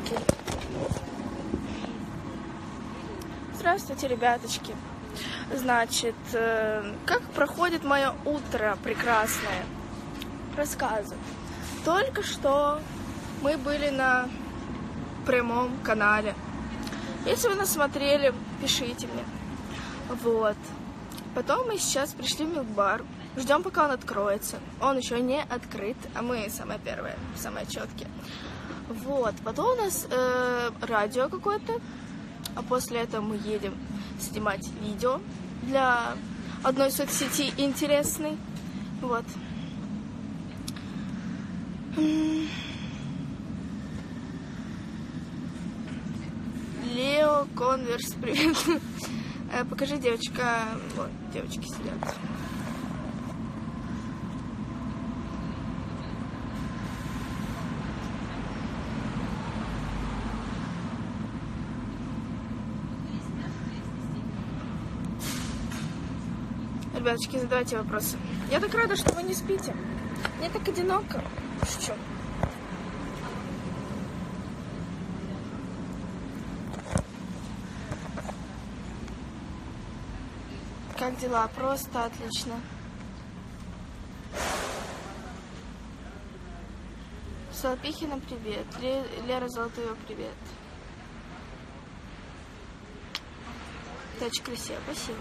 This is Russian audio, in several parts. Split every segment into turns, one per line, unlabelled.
ребяточки. Здравствуйте, ребяточки. Значит, как проходит мое утро прекрасное? Рассказываю. Только что мы были на прямом канале. Если вы нас смотрели, пишите мне. Вот. Потом мы сейчас пришли в милк-бар. Ждем, пока он откроется. Он еще не открыт, а мы самые первые, самые четкие. Вот. Потом у нас радио какое-то. А после этого мы едем снимать видео для одной соцсети интересной. Вот. Лео, Конверс, привет. Покажи, девочка. Вот, девочки сидят. Ребяточки, задавайте вопросы. Я так рада, что вы не спите. Мне так одиноко. Что? Как дела? Просто отлично. Солопихина, привет. Лера Золотова, привет. Ты очень красиво, спасибо.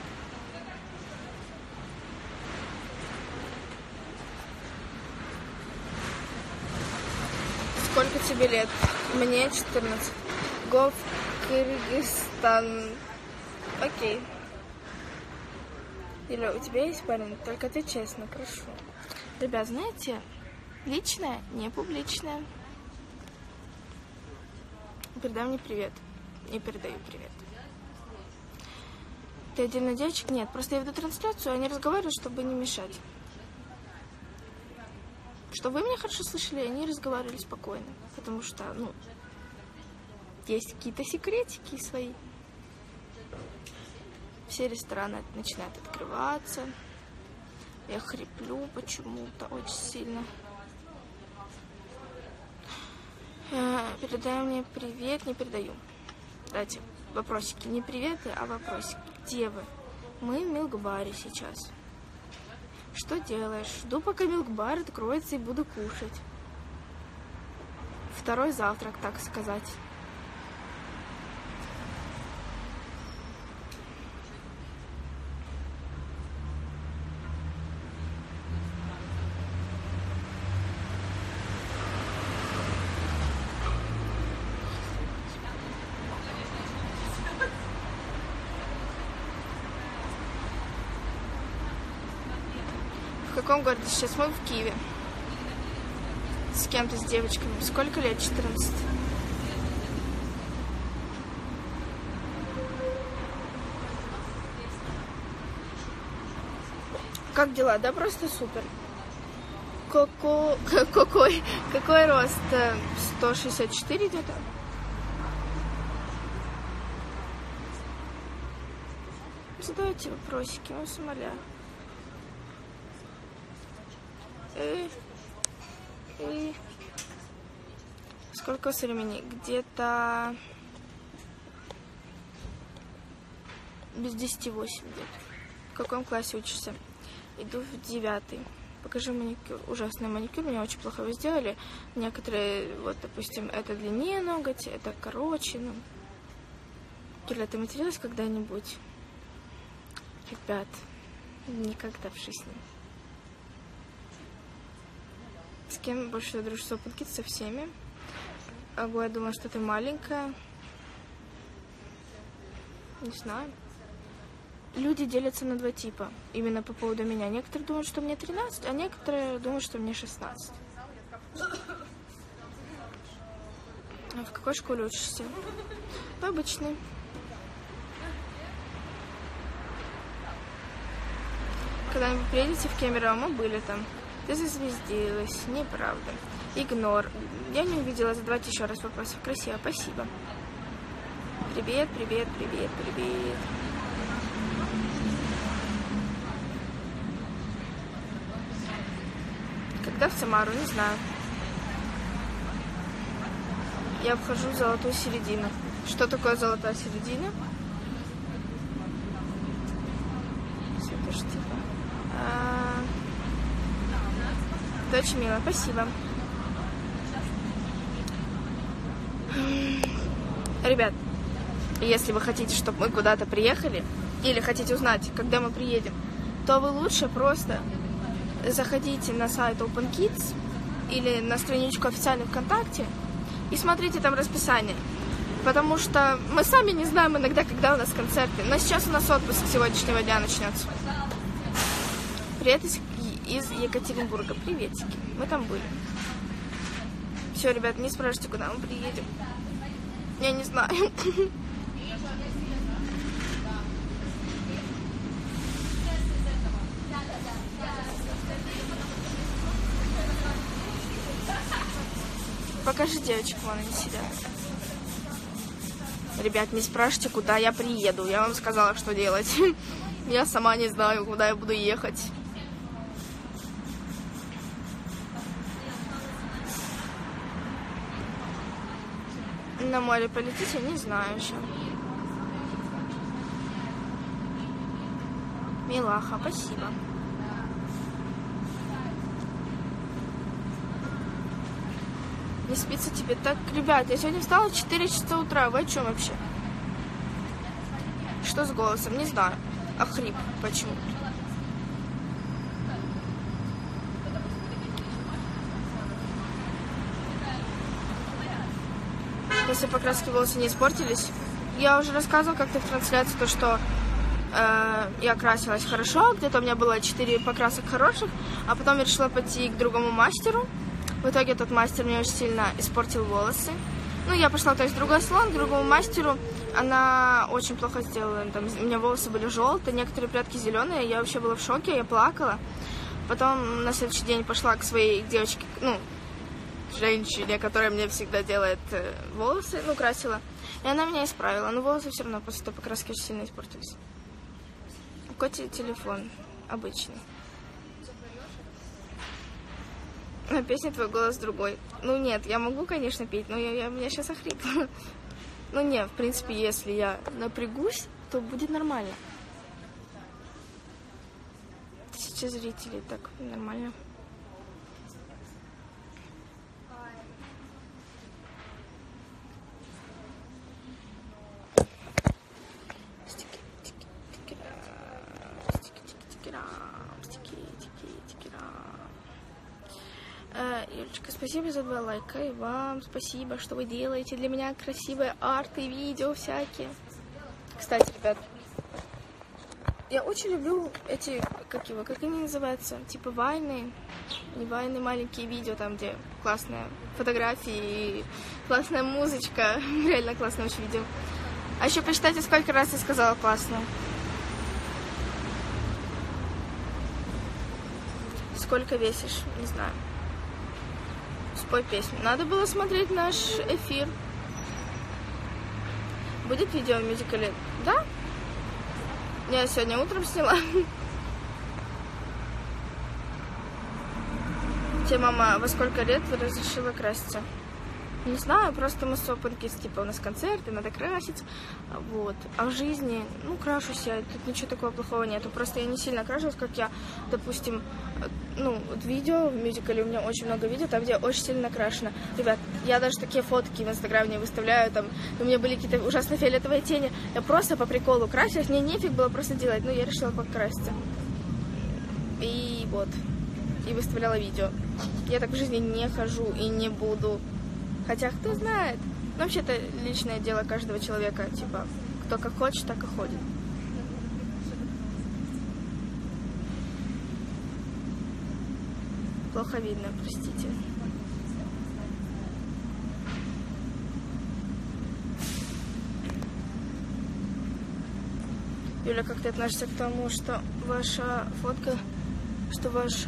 Сколько тебе лет? Мне 14. Го в Кыргызстан. Окей. Или у тебя есть парень? Только ты честно, прошу. Ребят, знаете, личное, не публичное. Передай мне привет. Не передаю привет. Ты отдельно девочек? Нет, просто я веду трансляцию, а не разговариваю, чтобы не мешать. Чтобы вы меня хорошо слышали, они разговаривали спокойно. Потому что, есть какие-то секретики свои. Все рестораны начинают открываться. Я хриплю почему-то очень сильно. Передай мне привет, не передаю. Давайте вопросики. Не приветы, а вопросики. Где вы? Мы в милк-баре сейчас. Что делаешь? Жду, пока милк-бар откроется, и буду кушать. Второй завтрак, так сказать. В каком городе сейчас? Мы в Киеве. С кем-то, с девочками. Сколько лет? 14. Как дела? Да, просто супер. Какой рост? 164 где-то? Задавайте вопросики, я вас умоляю. Сколько у вас времени? Где-то без 10:08 где-то. В каком классе учишься? Иду в 9. Покажи маникюр. Ужасный маникюр, меня очень плохо его сделали. Некоторые, вот, допустим, это длиннее ноготь, это короче. Юля, ты материлась когда-нибудь? Ребят, никогда в жизни. С кем больше дружишь? С OpenKids? Со всеми. Ого, я думала, что ты маленькая. Не знаю. Люди делятся на два типа. Именно по поводу меня. Некоторые думают, что мне 13, а некоторые думают, что мне 16. А в какой школе учишься? В обычной. Когда-нибудь приедете в Кемерово, мы были там. Ты зазвездилась. Неправда. Игнор. Я не увидела. Задавайте еще раз вопросов. Красиво. Спасибо. Привет, привет, привет, привет. Когда в Самару? Не знаю. я обхожу золотую середину. Что такое золотая середина? Это ж типа... Это очень мило, спасибо. Ребят, если вы хотите, чтобы мы куда-то приехали, или хотите узнать, когда мы приедем, то вы лучше просто заходите на сайт OpenKids или на страничку официальной ВКонтакте и смотрите там расписание. Потому что мы сами не знаем иногда, когда у нас концерты. Но сейчас у нас отпуск с сегодняшнего дня начнется. Привет из Екатеринбурга. Приветики. Мы там были. Все, ребят, не спрашивайте, куда мы приедем. Я не знаю. Покажи девочек, вон они сидят. Ребят, не спрашивайте, куда я приеду. Я вам сказала, что делать. Я сама не знаю, куда я буду ехать. На море полетите, не знаю еще. Милаха, спасибо. Не спится тебе. Так, ребят, я сегодня встала в 4 часа утра. Вы о чем вообще? Что с голосом? Не знаю. Охрип. Почему? После покраски волосы не испортились. Я уже рассказывала как-то в трансляции то, что я красилась хорошо. Где-то у меня было 4 покрасок хороших. А потом я решила пойти к другому мастеру. В итоге этот мастер мне очень сильно испортил волосы. Ну, я пошла, то есть, в другой салон, к другому мастеру. Она очень плохо сделала. Там, у меня волосы были желтые, некоторые прядки зеленые. Я вообще была в шоке, я плакала. Потом на следующий день пошла к своей девочке, ну, женщине, которая мне всегда делает волосы, ну, красила. И она меня исправила. Но волосы все равно после той покраски очень сильно испортились. У Коти телефон обычный. На песне твой голос другой. Ну нет, я могу, конечно, петь, но я меня сейчас охрипла. Ну нет, в принципе, если я напрягусь, то будет нормально. 1000 зрителей, так нормально. Юлечка, спасибо за 2 лайка. И вам спасибо, что вы делаете для меня красивые арты, видео всякие. Кстати, ребят, я очень люблю эти, как они называются, типа вайны, не вайны, маленькие видео, там, где классные фотографии и классная музычка. Реально классное очень видео. А еще посчитайте, сколько раз я сказала классно. Сколько весишь? Не знаю. Спой песню. Надо было смотреть наш эфир. Будет видео в мюзикле? Да? Я сегодня утром сняла. Тебе мама во сколько лет разрешила краситься? Не знаю, просто мы с OpenKids, типа, у нас концерты, надо краситься, вот. А в жизни, ну, крашусь я, тут ничего такого плохого нету, просто я не сильно крашусь, как я, допустим, ну, вот видео в мюзикле, у меня очень много видео, там, где я очень сильно накрашена. Ребят, я даже такие фотки в Инстаграме не выставляю, там, у меня были какие-то ужасно фиолетовые тени, я просто по приколу красилась, мне нефиг было просто делать, но я решила покраситься. И вот, и выставляла видео. Я так в жизни не хожу и не буду. Хотя, кто знает. Но вообще-то личное дело каждого человека. Типа, кто как хочет, так и ходит. Плохо видно, простите. Юля, как ты относишься к тому, что ваша фотка, что ваша...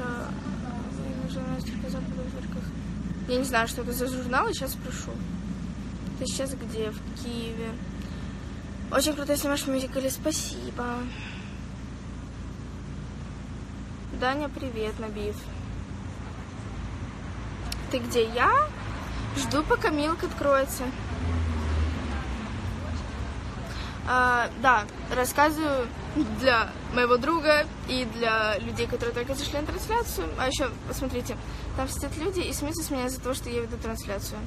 Я не знаю, что это за журнал, и сейчас спрошу. Ты сейчас где? В Киеве. Очень круто снимаешь в мюзикле, спасибо. Даня, привет, Набив. Ты где? Я? Жду, пока Милк откроется. Да, рассказываю для моего друга и для людей, которые только зашли на трансляцию. А еще, посмотрите, там сидят люди и смеются с меня из-за того, что я веду трансляцию.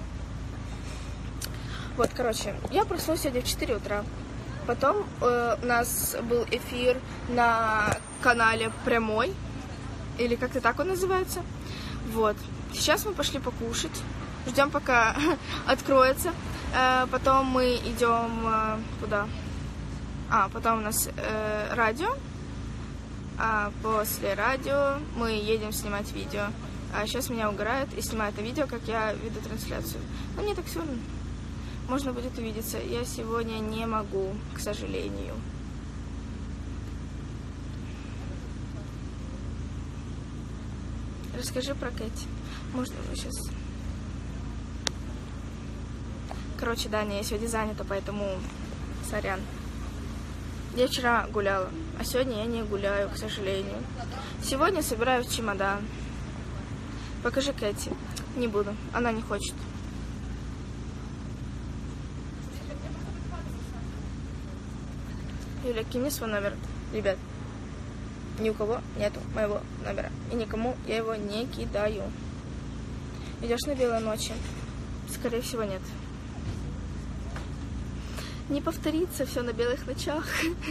Вот, короче, я проснулась сегодня в 4 утра. Потом у нас был эфир на канале Прямой, или как-то так он называется. Вот, сейчас мы пошли покушать, ждем, пока откроется. Потом мы идем куда? Потом у нас радио, а после радио мы едем снимать видео. А сейчас меня угорают и снимают это видео, как я веду трансляцию. Но мне так все равно. Можно будет увидеться. Я сегодня не могу, к сожалению. Расскажи про Кэти. Можно сейчас... Короче, да, я сегодня занята, поэтому сорян. Я вчера гуляла, а сегодня я не гуляю, к сожалению. Сегодня собираю в чемодан. Покажи Кэти. Не буду, она не хочет. Юля, кинь свой номер. Ребят, ни у кого нету моего номера. И никому я его не кидаю. Идешь на белые ночи? Скорее всего, нет. Не повторится все на белых ночах.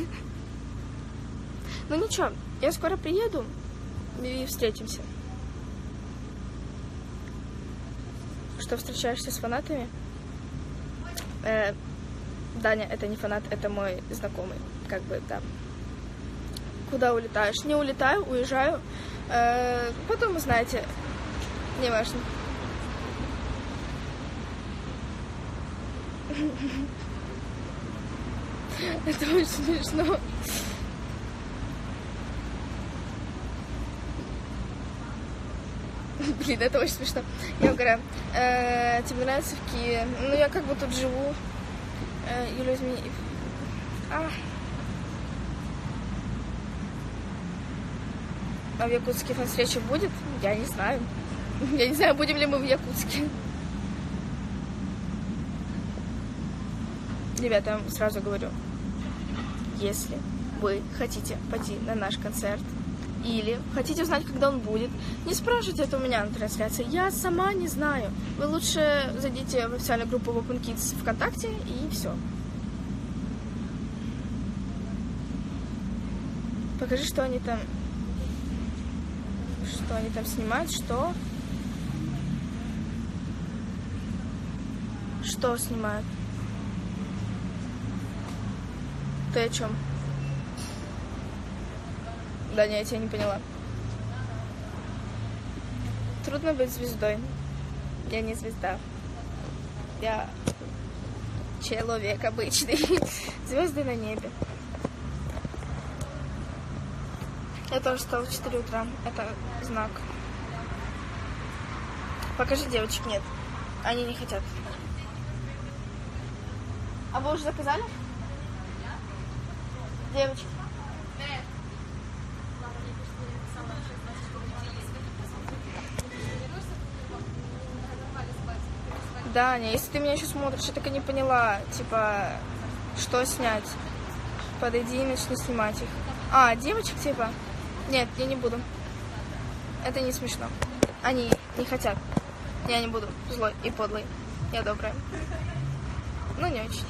Ну ничего, я скоро приеду и встретимся. Что, встречаешься с фанатами? Даня, это не фанат, это мой знакомый. Как бы, да. Куда улетаешь? Не улетаю, уезжаю. Потом, вы знаете, не важно. Это очень смешно. Блин, это очень смешно. Я угораю. Тебе нравится в Киеве? Ну, я как бы тут живу. Юля, извини. А в Якутске фан-встреча будет? Я не знаю. Я не знаю, будем ли мы в Якутске. Ребята, я вам сразу говорю. Если вы хотите пойти на наш концерт или хотите узнать, когда он будет, не спрашивайте это у меня на трансляции. Я сама не знаю. Вы лучше зайдите в официальную группу Open Kids ВКонтакте и все. Покажи, что они там... Что они там снимают, что... Что снимают? Ты о чем? Да, не, я тебя не поняла. Трудно быть звездой. Я не звезда. Я человек обычный. Звезды на небе. Я тоже встала в 4 утра. Это знак. Покажи девочек. Нет. Они не хотят. А вы уже заказали? Девочки. Да, Аня, если ты меня еще смотришь, я так и не поняла, типа, что снять. Подойди и начни снимать их. А, девочек, типа? Нет, я не буду. Это не смешно. Они не хотят. Я не буду злой и подлый. Я добрая. Ну, не очень.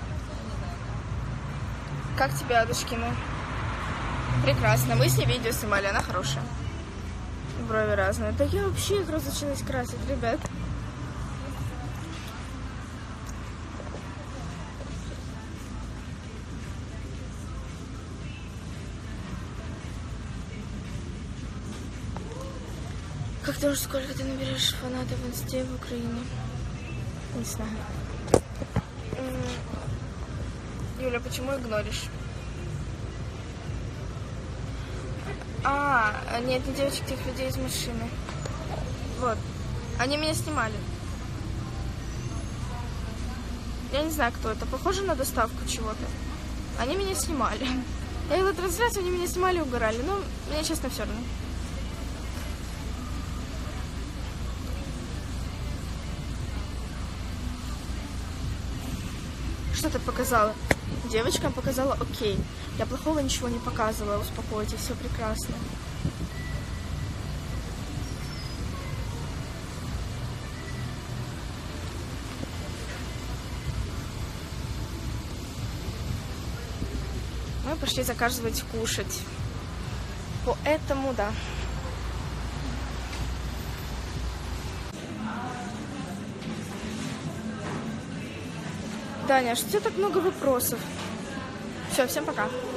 Как тебе Адушкина? Прекрасно. Мы с ней видео снимали, она хорошая. Брови разные. Да я вообще их разучилась красить, ребят. Как думаешь, сколько ты наберешь фанатов в инсте в Украине? Не знаю. Юля, почему игноришь? Нет, не девочек, тех людей из машины. Вот. Они меня снимали. Я не знаю, кто это. Похоже на доставку чего-то. Они меня снимали. Я вела трансляцию, они меня снимали и угорали. Но мне, честно, все равно. Что ты показала? Девочкам показала окей. Я плохого ничего не показывала, успокойтесь, все прекрасно. Мы пошли заказывать кушать. Поэтому да. Даня, что у тебя так много вопросов? Все, всем пока.